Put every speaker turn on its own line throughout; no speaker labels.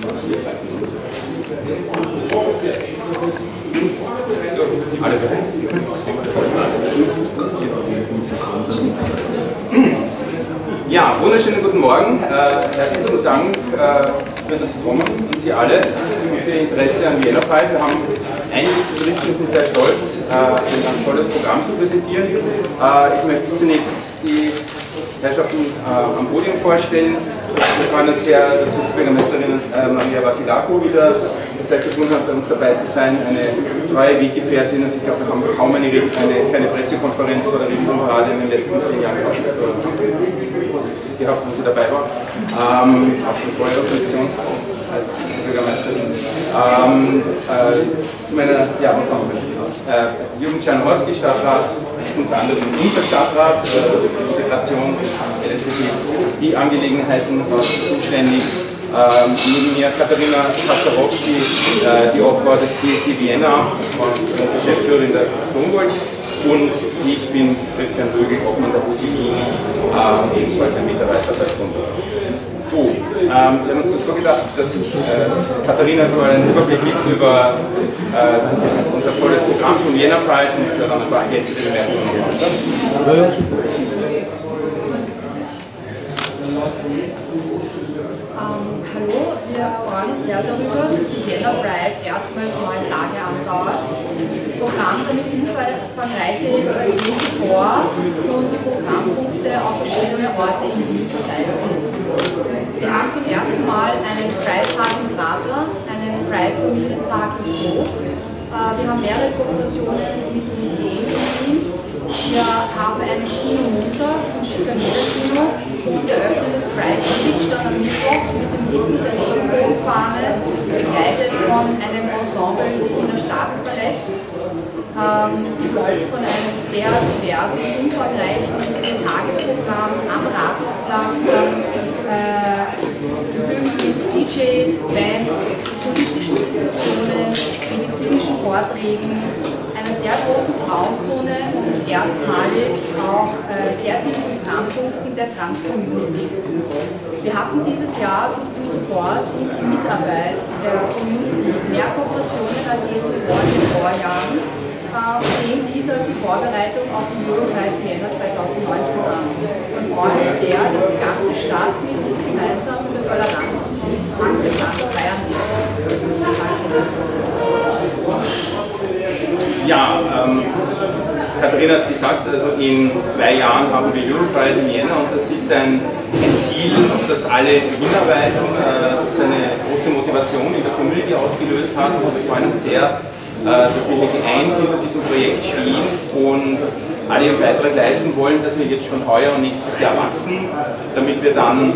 Alles. Ja, wunderschönen guten Morgen. Herzlichen Dank für das Kommen an Sie alle und für Ihr Interesse an Vienna Pride. Wir haben einiges zu berichten und sind sehr stolz, ein ganz tolles Programm zu präsentieren. Ich möchte zunächst die Herrschaften am Podium vorstellen. Wir freuen uns sehr, dass unsere Bürgermeisterin Maria Vasilako wieder Zeit gefunden hat, bei uns dabei zu sein. Eine treue Weggefährtin. Also ich glaube, wir haben kaum keine Pressekonferenz vor der Riesenparade in den letzten 10 Jahren gehabt, wo sie dabei war. Auch schon vor ihrer Funktion als Bürgermeisterin. Zu meiner Jürgen Czarnowski, Stadtrat, unter anderem unser Stadtrat für Integration, die Angelegenheiten zuständig. Neben mir Katharina Kaczarowski, die Obfrau des CSD Vienna und Geschäftsführerin der Stonewall. Und ich bin Christian Vögel, Obmann der OCI, ebenfalls ein Mitarbeiter bei Stonewall. So, wir haben uns so gedacht, dass Katharina so einen Überblick gibt über unser tolles Programm von Vienna Pride und dann ein paar ergänzende Bemerkungen.
Hallo, wir freuen uns sehr darüber, dass die Vienna Pride erstmals 9 Tage andauert. Das Programm damit umfangreicher ist als je zuvor und die Programmpunkte auf verschiedene Orte in Wien verteilt sind. Wir haben zum ersten Mal einen Pride-Tag im Prater, einen Pride-Familientag im Zoo. Wir haben mehrere Kooperationen mit Museen in Wien. Wir haben einen Kino-Montag, ein Schikaneder-Kino, und wir öffnen das Pride Beach dann am Mittwoch mit dem Wissen der Regenbogenfahne, begleitet von einem Ensemble des Wiener Staatsballetts, gefolgt von einem sehr diversen, umfangreichen Tagesprogramm am Rathausplatz, dann gefüllt mit DJs, Bands, politischen Diskussionen, medizinischen Vorträgen, einer sehr großen Frauenzone und erstmalig auch sehr vielen Programmpunkten der Trans-Community. Wir hatten dieses Jahr durch den Support und die Mitarbeit der Community mehr Kooperationen als je zuvor in den Vorjahren und sehen dies als die Vorbereitung auf die Europride Vienna 2019 an. Wir freuen uns sehr, dass die ganze Stadt mit uns gemeinsam für Toleranz und Akzeptanz feiern wird.
Ja, Katharina hat es gesagt, also in 2 Jahren haben wir Europride in Vienna und das ist ein Ziel, auf das alle hinarbeiten, das eine große Motivation in der Community ausgelöst hat. Und wir freuen uns sehr, dass wir hier geeint hinter diesem Projekt stehen und alle ihren Beitrag leisten wollen, dass wir jetzt schon heuer und nächstes Jahr wachsen, damit wir dann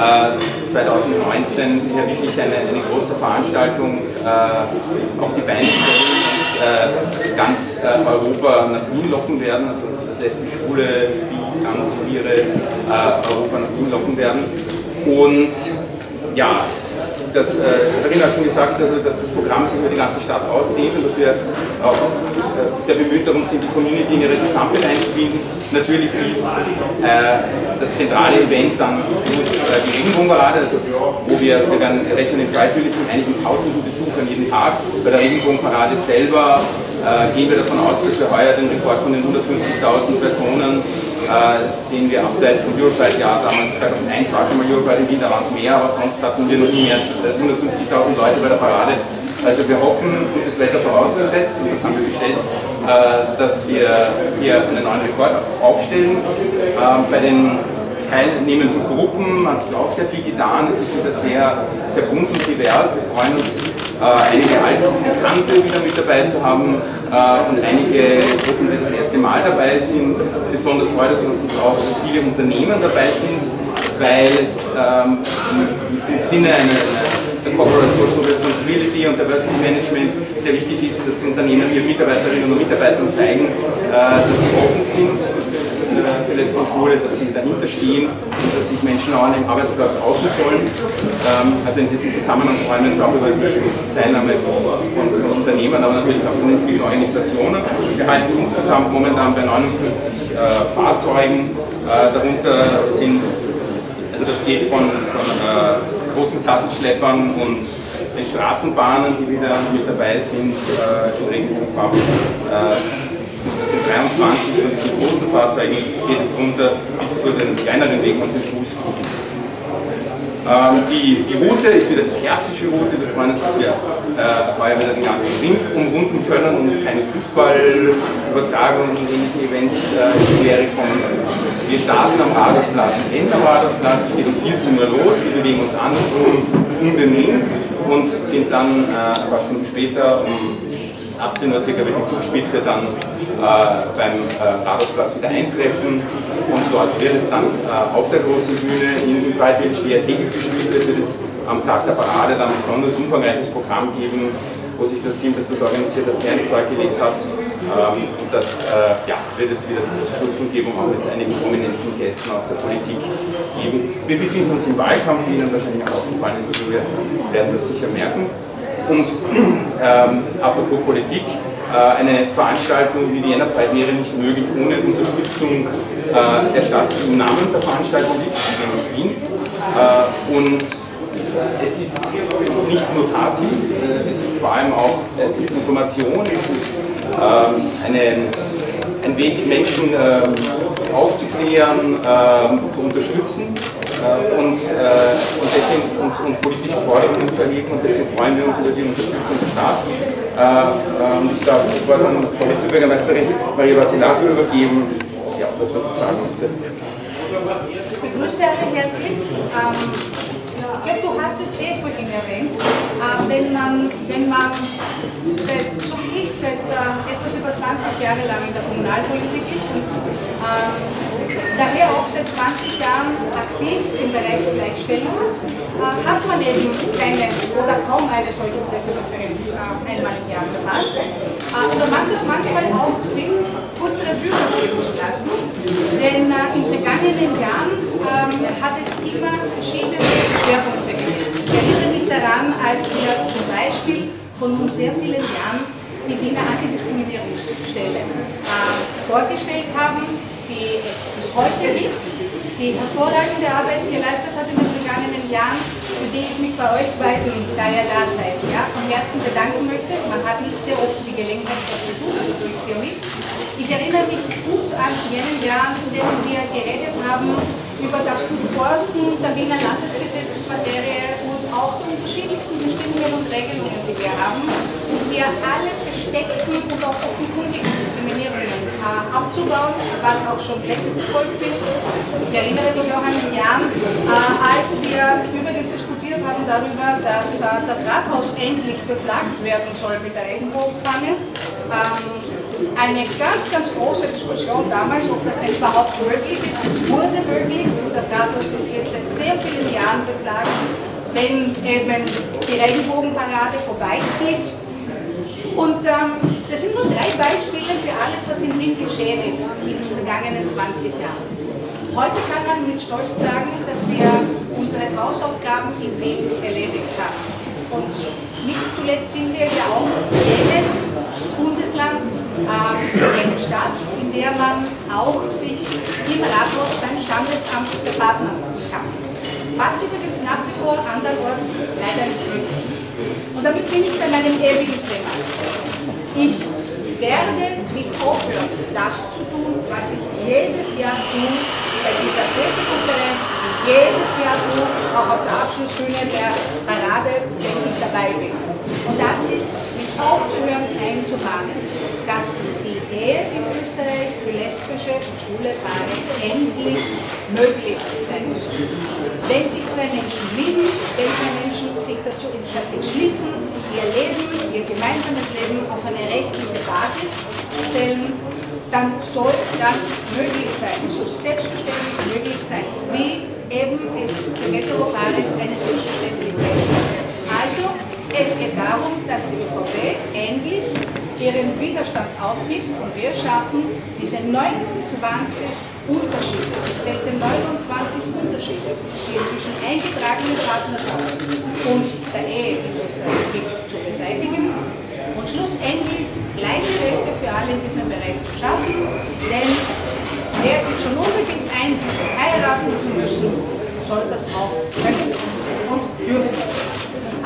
2019 hier wirklich eine große Veranstaltung auf die Beine stellen und ganz Europa nach Wien locken werden, also das lesbisch-schwule, bi, trans, queere Europa nach Wien locken werden. Und ja, Katharina hat schon gesagt, also, dass das Programm sich über die ganze Stadt ausdehnt und dass wir auch sehr bemüht darum sind, die Community in ihre Gesamtheit einzubinden. Natürlich ist das zentrale Event dann die Regenbogenparade, also wo wir werden rechnen in Pride Village mit einigen tausenden Besuchern jeden Tag. Bei der Regenbogenparade selber gehen wir davon aus, dass wir heuer den Rekord von den 150.000 Personen, den wir abseits vom Europride-Jahr, damals 2001 war schon mal Europride in Wien, da waren es mehr, aber sonst hatten wir noch nie mehr als 150.000 Leute bei der Parade. Also wir hoffen, gutes Wetter vorausgesetzt, und das haben wir bestellt, dass wir hier einen neuen Rekord aufstellen. Bei den teilnehmenden Gruppen hat sich auch sehr viel getan, es ist wieder sehr, sehr bunt und divers. Wir freuen uns, einige alte Bekannte wieder mit dabei zu haben und einige Gruppen, die das erste Mal dabei sind. Besonders freut es uns auch, dass viele Unternehmen dabei sind, weil es im Sinne der Corporate Social Responsibility und Diversity Management sehr wichtig ist, dass Unternehmen ihren Mitarbeiterinnen und Mitarbeitern zeigen, dass sie offen sind für Lesben und Schwule, dass sie dahinter stehen und dass sich Menschen auch an dem Arbeitsplatz outen sollen. Also in diesem Zusammenhang freuen wir uns auch über die Teilnahme von Unternehmen, aber natürlich auch von den vielen Organisationen. Wir halten insgesamt momentan bei 59 Fahrzeugen, darunter sind, also das geht von großen Sattelschleppern und den Straßenbahnen, die wieder mit dabei sind, in Regenbogenfarben. Das sind 23 von diesen großen Fahrzeugen, geht es runter bis zu den kleineren Wegen und den Fußgruppen. Die Route ist wieder die klassische Route. Wir freuen uns, dass wir heuer wieder den ganzen Ring umrunden können und keine Fußballübertragungen und ähnlichen Events in die Quere kommen. Wir starten am Rathausplatz und enden am Rathausplatz. Es geht um 14 Uhr los. Wir bewegen uns andersrum um den Ring und sind dann ein paar Stunden später um 18 Uhr circa wird die Zugspitze dann beim Rathausplatz wieder eintreffen und dort wird es dann auf der großen Bühne in Breitwelt täglich gespielt, wird es am Tag der Parade dann ein besonders umfangreiches Programm geben, wo sich das Team, das das organisiert hat, sehr ins Zeug gelegt hat. Und dort wird es wieder die Schlusskundgebung auch mit einigen prominenten Gästen aus der Politik geben. Wir befinden uns im Wahlkampf, wie Ihnen wahrscheinlich auch aufgefallen ist, also wir werden das sicher merken. Und apropos Politik, eine Veranstaltung wie die Vienna Pride wäre nicht möglich ohne Unterstützung der Stadt, die im Namen der Veranstaltung liegt, nämlich Wien. Und es ist nicht nur Party, es ist vor allem auch Information, es ist ein Weg, Menschen aufzuklären, zu unterstützen und politische Forderungen zu erheben, und deswegen freuen wir uns über die Unterstützung des Staates. Ich darf das Wort an Frau Vizebürgermeisterin Maria Vasilako übergeben, was dazu sagen möchte.
Ich begrüße alle herzlichst. Ich glaube, du hast es vorhin erwähnt, wenn man so wie ich seit etwas über 20 Jahre lang in der Kommunalpolitik ist und daher auch seit 20 Jahren aktiv im Bereich Gleichstellung, hat man eben keine oder kaum eine solche Pressekonferenz einmal im Jahr verpasst. Da macht es manchmal auch Sinn, kurz Revue passieren zu lassen, denn in vergangenen Jahren hat es immer verschiedene Schwerpunkte gegeben. Ich erinnere mich daran, als wir zum Beispiel von nun sehr vielen Jahren die Wiener Antidiskriminierungsstelle vorgestellt haben, die es bis heute gibt, die hervorragende Arbeit geleistet hat in den vergangenen Jahren, für die ich mich bei euch beiden, da ihr da seid, von Herzen bedanken möchte. Man hat nicht sehr oft die Gelegenheit, das zu tun, also tue ich es hier mit. Ich erinnere mich gut an jenen Jahren, in denen wir geredet haben über das Durchforsten der Wiener Landesgesetzesmaterie und auch die unterschiedlichsten Bestimmungen und Regelungen, die wir haben, und wir alle versteckten und auch offenkundigen Diskriminierungen abzubauen, was auch schon längst erfolgt ist. Ich erinnere mich auch an die Jahre, als wir übrigens diskutiert haben darüber, dass das Rathaus endlich beflaggt werden soll mit der Regenbogenfahne. Eine ganz, ganz große Diskussion damals, ob das denn überhaupt möglich ist. Es wurde möglich und das Rathaus ist jetzt seit sehr vielen Jahren beflaggt, wenn eben die Regenbogenparade vorbeizieht. Und das sind nur 3 Beispiele für alles, was in Wien geschehen ist in den vergangenen 20 Jahren. Heute kann man mit Stolz sagen, dass wir unsere Hausaufgaben in Wien erledigt haben. Und nicht zuletzt sind wir ja auch jenes Bundesland, jene Stadt, in der man auch sich im Rathaus beim Standesamt verpartnern kann. Was übrigens nach wie vor andernorts leider nicht möglich ist. Und damit bin ich bei meinem ewigen Thema. Ich werde nicht aufhören, das zu tun, was ich jedes Jahr tue bei dieser Pressekonferenz, jedes Jahr tue, auch auf der Abschlussbühne der Parade, wenn ich dabei bin. Und das ist, mich aufzuhören, einzumahnen, dass die Ehe in Österreich für lesbische und schwule Paare endlich möglich sein soll. Wenn sich 2 Menschen lieben, wenn 2 Menschen sich dazu entschließen, ihr Leben, ihr gemeinsames Leben auf eine rechtliche Basis zu stellen, dann soll das möglich sein, so selbstverständlich möglich sein, wie eben es für Heteropaare eine Selbstverständlichkeit ist. Also, es geht darum, dass die ÖVP endlich ihren Widerstand aufgibt und wir schaffen diese 29 Unterschiede, sie zählte 29 Unterschiede, die es zwischen eingetragenen Partnerschaft und der Ehe in Österreich gibt, zu beseitigen und schlussendlich gleiche Rechte für alle in diesem Bereich zu schaffen, denn wer sich schon unbedingt einbildet, heiraten zu müssen, soll das auch können und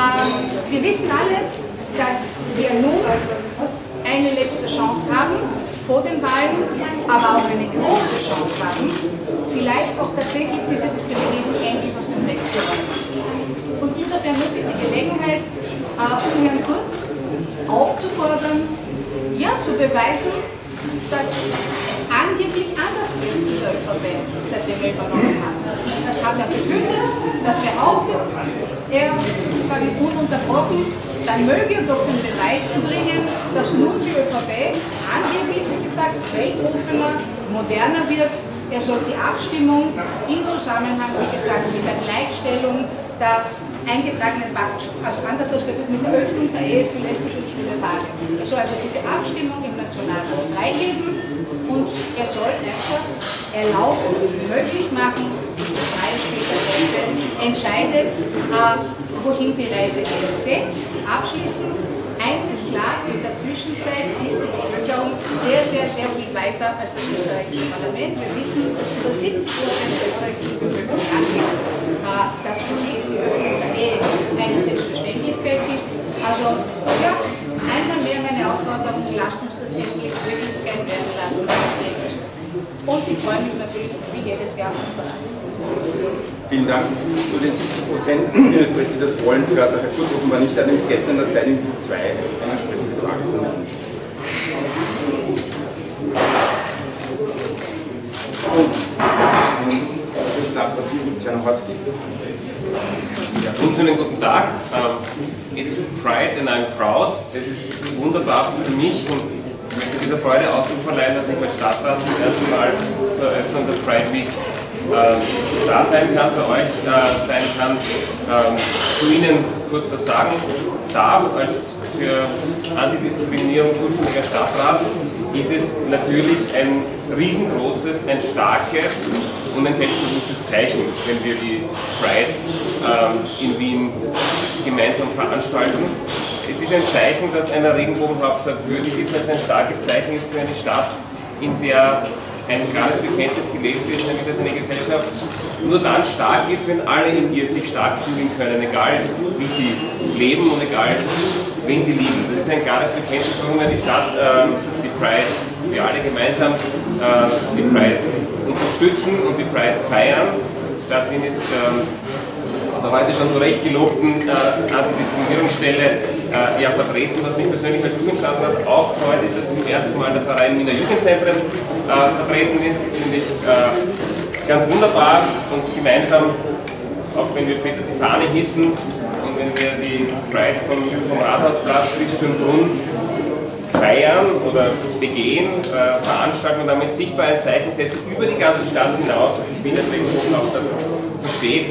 Wir wissen alle, dass wir nun eine letzte Chance haben vor den Wahlen, aber auch eine große Chance haben, vielleicht auch tatsächlich diese Diskriminierung endlich aus dem Weg zu räumen. Und insofern nutze ich die Gelegenheit, um Herrn Kurz aufzufordern, ja, zu beweisen, dass es angeblich anders geht in der ÖVP, seitdem er übernommen hat. Das hat er verkündet, das behauptet er, sage ich ununterbrochen, dann möge er doch den Beweis bringen, dass nun die ÖVP angeblich, wie gesagt, weltoffener, moderner wird. Er soll die Abstimmung im Zusammenhang, wie gesagt, mit der Gleichstellung der eingetragenen Partnerschaft, also anders ausgedrückt mit der Öffnung der Ehe für lesbische und schwule Paare. Er soll also diese Abstimmung im Nationalrat freigeben und er soll einfach erlauben, möglich machen, dass das freie Spiel der Kräfte entscheidet, wohin die Reise geht. Okay? Abschließend, eins ist klar, in der Zwischenzeit ist die Bevölkerung sehr, sehr, sehr viel weiter als das österreichische Parlament. Wir wissen, dass über 70% der österreichischen Bevölkerung annimmt, dass für sie die Öffnung der Ehe eine Selbstverständlichkeit ist. Also, ja, einmal mehr meine Aufforderung, lasst uns das endlich Wirklichkeit werden lassen. Und ich freue mich natürlich wie jedes Jahr.
Vielen Dank. Zu den 70% in Österreich, die das wollen, gehört Herr Kurz offenbar nicht. Er hat nämlich gestern in der Zeitung die 2 eine entsprechende Frage von Ihnen.
Wunderschönen guten Tag. It's Pride and I'm proud. Das ist wunderbar für mich und ich möchte dieser Freude Ausdruck verleihen, dass ich als Stadtrat zum ersten Mal zur Eröffnung der Pride Week da sein kann, bei euch sein kann, zu Ihnen kurz was sagen darf. Als für Antidiskriminierung zuständiger Stadtrat ist es natürlich ein riesengroßes, ein starkes und ein selbstbewusstes Zeichen, wenn wir die Pride in Wien gemeinsam veranstalten. Es ist ein Zeichen, das einer Regenbogenhauptstadt würdig ist, weil es ein starkes Zeichen ist für eine Stadt, in der ein klares Bekenntnis gelebt wird, nämlich dass eine Gesellschaft nur dann stark ist, wenn alle in ihr sich stark fühlen können, egal wie sie leben und egal wen sie lieben. Das ist ein klares Bekenntnis, warum wir die Stadt, die Pride, wir alle gemeinsam die Pride unterstützen und die Pride feiern. Die Stadt Wien ist der heute schon zu Recht gelobten Antidiskriminierungsstelle ja vertreten. Was mich persönlich als Jugendstadtrat auch freut, ist, dass zum ersten Mal der Verein Wiener Jugendzentren vertreten ist. Das finde ich ganz wunderbar und gemeinsam, auch wenn wir später die Fahne hissen und wenn wir die Pride vom Rathausplatz bis Schönbrunn feiern oder begehen, veranstalten und damit sichtbar ein Zeichen setzen über die ganze Stadt hinaus, dass sich Wien als Regenbogenhauptstadt versteht,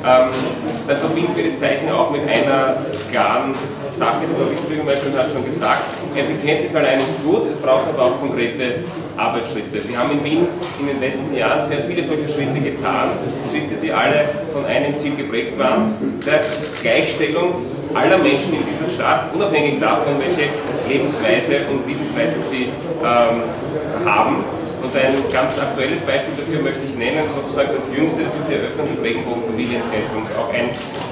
dann verbinden wir das Zeichen auch mit einer klaren Sache. Die Bürgermeisterin hat schon gesagt, ein Bekenntnis allein ist gut, es braucht aber auch konkrete Arbeitsschritte. Wir haben in Wien in den letzten Jahren sehr viele solche Schritte getan, Schritte, die alle von einem Ziel geprägt waren, der Gleichstellung aller Menschen in dieser Stadt, unabhängig davon, welche Lebensweise und Lebensweise sie haben. Und ein ganz aktuelles Beispiel dafür möchte ich nennen, sozusagen das jüngste, das ist die Eröffnung des Regenbogenfamilienzentrums, auch ein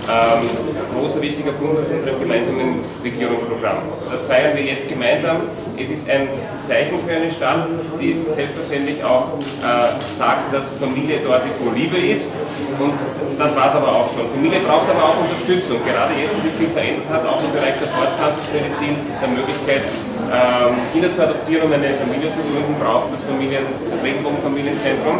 großer, wichtiger Punkt aus unserem gemeinsamen Regierungsprogramm. Das feiern wir jetzt gemeinsam. Es ist ein Zeichen für eine Stadt, die selbstverständlich auch sagt, dass Familie dort ist, wo Liebe ist. Und das war es aber auch schon. Familie braucht aber auch Unterstützung. Gerade jetzt, wo sich viel verändert hat, auch im Bereich der Fortpflanzungsmedizin, der Möglichkeit, Kinder zu adoptieren und eine Familie zu gründen, braucht es das Regenbogenfamilienzentrum.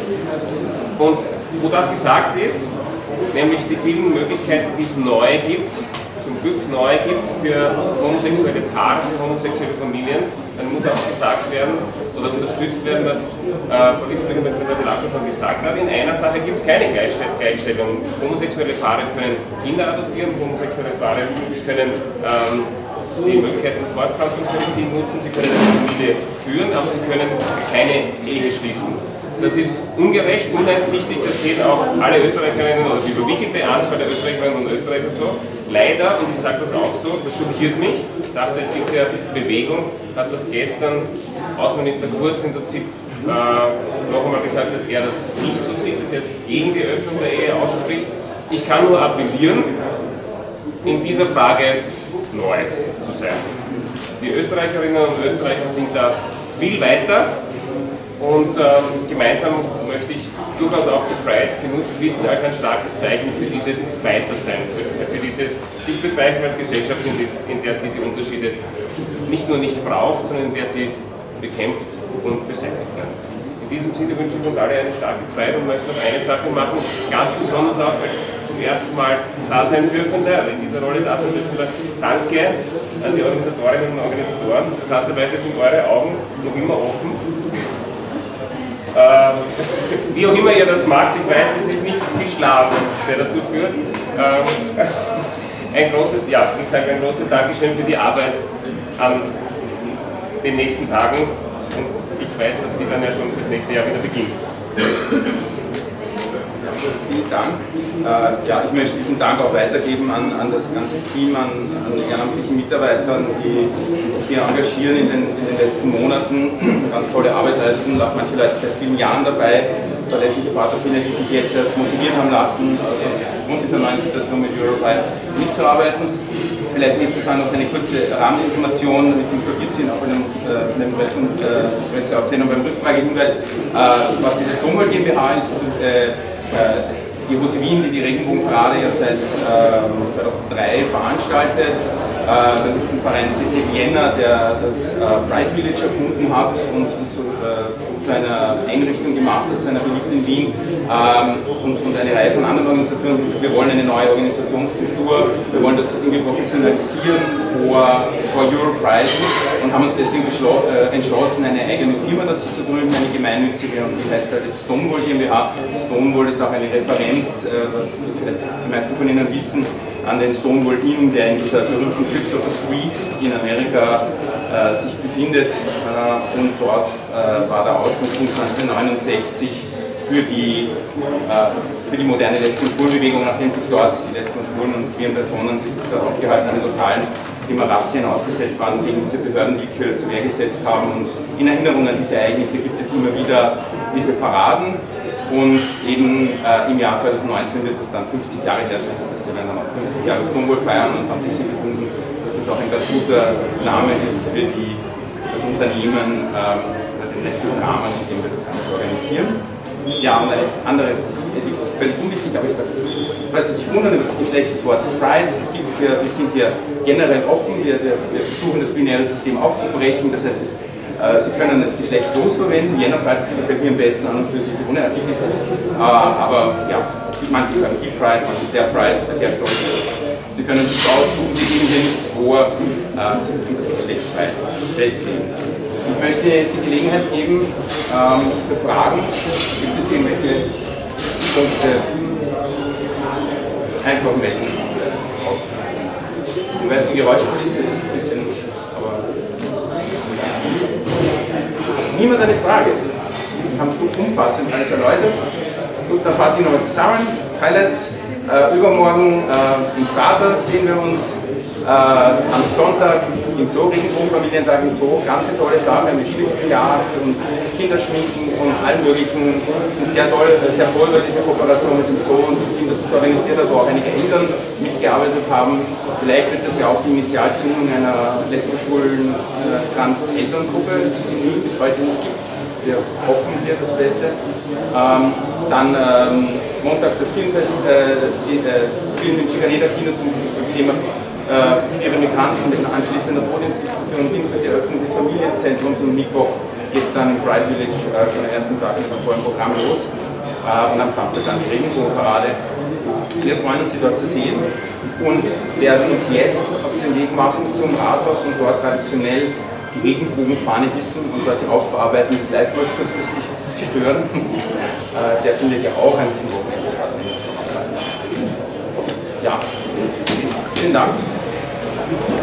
Und wo das gesagt ist, nämlich die vielen Möglichkeiten, die es neu gibt, zum Glück neu gibt für homosexuelle Paare, homosexuelle Familien, dann muss auch gesagt werden oder unterstützt werden, was Frau Vizebürgermeisterin Vasilako schon gesagt hat. In einer Sache gibt es keine Gleichstellung. Homosexuelle Paare können Kinder adoptieren, homosexuelle Paare können die Möglichkeiten der Fortpflanzungsmedizin nutzen, sie können eine Familie führen, aber sie können keine Ehe schließen. Das ist ungerecht, uneinsichtig, das sehen auch alle Österreicherinnen oder die überwiegende Anzahl der Österreicherinnen und Österreicher so. Leider, und ich sage das auch so, das schockiert mich, ich dachte, es gibt ja Bewegung, hat das gestern Außenminister Kurz in der ZIP noch einmal gesagt, dass er das nicht so sieht, dass er sich gegen die Öffnung der Ehe ausspricht. Ich kann nur appellieren, in dieser Frage neu zu sein. Die Österreicherinnen und Österreicher sind da viel weiter und gemeinsam möchte ich durchaus auch die Pride genutzt wissen als ein starkes Zeichen für dieses Weitersein, für dieses sich begreifen als Gesellschaft, in der es diese Unterschiede nicht nur nicht braucht, sondern in der sie bekämpft und beseitigt werden. In diesem Sinne wünsche ich uns alle eine starke Pride und möchte noch eine Sache machen, ganz besonders auch als zum ersten Mal da sein dürfende, in dieser Rolle da sein dürfende. Danke an die Organisatorinnen und Organisatoren. Interessanterweise sind eure Augen noch immer offen. Wie auch immer ihr das macht, ich weiß, es ist nicht viel Schlaf, der dazu führt. Ein großes Dankeschön für die Arbeit an den nächsten Tagen und ich weiß, dass die dann ja schon fürs nächste Jahr wieder beginnt.
Vielen Dank. Ich möchte diesen Dank auch weitergeben an das ganze Team, an die ehrenamtlichen Mitarbeitern, die sich hier engagieren in den letzten Monaten, ganz tolle Arbeit leisten, manche Leute seit vielen Jahren dabei, verlässliche Partner, die sich jetzt erst motiviert haben lassen, aufgrund dieser neuen Situation mit Europride mitzuarbeiten. Vielleicht gibt es noch eine kurze Rahmeninformation, damit Sie informiert sind, auch in der Presseaussendung beim Rückfragehinweis, was diese Stonewall GmbH ist. Die Rose Wien, die Regenbogenparade ja seit 2003 veranstaltet. Dann gibt es einen Verein CSD Vienna, der das Pride Village erfunden hat und zu einer Einrichtung gemacht hat, zu einer beliebten in Wien und eine Reihe von anderen Organisationen. Wir wollen eine neue Organisationskultur, wir wollen das irgendwie professionalisieren vor Europride und haben uns deswegen entschlossen, eine eigene Firma dazu zu gründen, eine gemeinnützige, und die heißt halt jetzt Stonewall GmbH. Stonewall ist auch eine Referenz, vielleicht die meisten von Ihnen wissen, an den Stonewall Inn, der in dieser berühmten Christopher Street in Amerika sich befindet, und dort war der Ausgangspunkt 1969 für die moderne Lesben- und Schwulenbewegung, nachdem sich dort die Lesben, Schwulen und queeren Personen aufgehaltenen Lokalen immer Razzien ausgesetzt waren, gegen diese Behördenwillkür zur Wehr gesetzt haben. Und in Erinnerung an diese Ereignisse gibt es immer wieder diese Paraden. Und eben im Jahr 2019 wird das dann 50 Jahre her sein. Das heißt, wir werden dann auch 50 Jahre Stonewall feiern und haben ein bisschen gefunden, dass das auch ein ganz guter Name ist für das Unternehmen oder den rechtlichen Rahmen, in dem wir das Ganze organisieren. Ja, und eine andere, völlig unwichtig, aber ich sage es, falls Sie sich wundern über das Geschlecht des Wortes Pride, wir sind hier generell offen, wir versuchen das binäre System aufzubrechen, das heißt, Sie können das Geschlecht so verwenden, Vienna Pride gefällt mir am besten an und für sich ohne Artikel, aber ja, manche sagen die Pride, manche ist der Pride, der Stolz. Sie können sich aussuchen, wir geben hier nichts vor, Sie dürfen das Geschlecht frei festlegen. Ich möchte jetzt die Gelegenheit geben für Fragen. Gibt es irgendwelche Punkte? Einfach melden. Ich weiß, die Geräuschkulisse ist ein bisschen, aber niemand eine Frage. Wir haben so umfassend alles erläutert. Gut, dann fasse ich nochmal zusammen. Highlights. Übermorgen im Prater sehen wir uns. Am Sonntag im Zoo, Regenbogenfamilientag im Zoo, ganz tolle Sache mit Schnitzeljagd und Kinderschminken und allem möglichen. Es sind sehr toll, sehr froh über diese Kooperation mit dem Zoo und das Team, das das organisiert hat, wo auch einige Eltern mitgearbeitet haben. Vielleicht wird das ja auch die Initialzündung einer lesbisch-schwulen Trans-Elterngruppe, die es bis heute nicht gibt. Wir hoffen hier das Beste. Dann Montag das Filmfest, Film im Chicaneda-Kino zum Thema queere Migranten mit einer anschließenden Podiumsdiskussion, Dienstag die Eröffnung des Familienzentrums und Mittwoch geht es dann im Pride Village schon am ersten Tag mit dem vollen Programm los und am Samstag dann die Regenbogenparade. Wir freuen uns, Sie dort zu sehen und werden uns jetzt auf den Weg machen zum Rathaus und dort traditionell die Regenbogenfahne hissen und dort die Aufbearbeitung des Live-Kurs kurzfristig stören. Der findet ja auch an diesem Wochenende statt. Ja, vielen Dank.